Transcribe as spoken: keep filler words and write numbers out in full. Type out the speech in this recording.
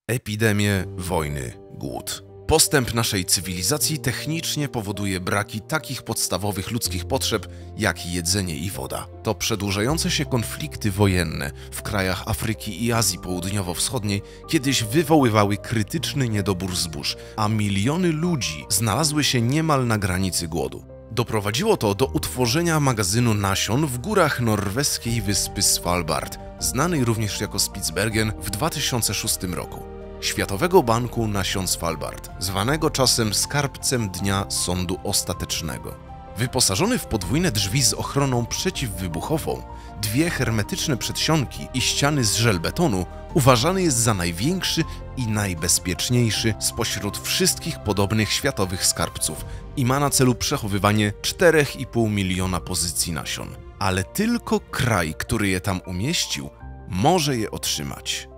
epidemie, wojny, głód. Postęp naszej cywilizacji technicznie powoduje braki takich podstawowych ludzkich potrzeb jak jedzenie i woda. To przedłużające się konflikty wojenne w krajach Afryki i Azji Południowo-Wschodniej kiedyś wywoływały krytyczny niedobór zbóż, a miliony ludzi znalazły się niemal na granicy głodu. Doprowadziło to do utworzenia magazynu nasion w górach norweskiej wyspy Svalbard, znanej również jako Spitsbergen, w dwa tysiące szóstym roku. Światowego Banku Nasion Svalbard, zwanego czasem skarbcem Dnia Sądu Ostatecznego. Wyposażony w podwójne drzwi z ochroną przeciwwybuchową, dwie hermetyczne przedsionki i ściany z żelbetonu, uważany jest za największy i najbezpieczniejszy spośród wszystkich podobnych światowych skarbców i ma na celu przechowywanie czterech i pół miliona pozycji nasion. Ale tylko kraj, który je tam umieścił, może je otrzymać.